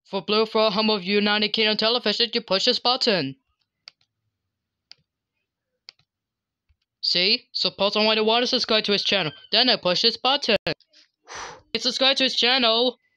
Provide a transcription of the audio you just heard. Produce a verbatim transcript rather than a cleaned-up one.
For blue for a home of United Kingdom television, you push this button. See? Suppose I want to subscribe to his channel. Then I push this button. It's subscribe to his channel.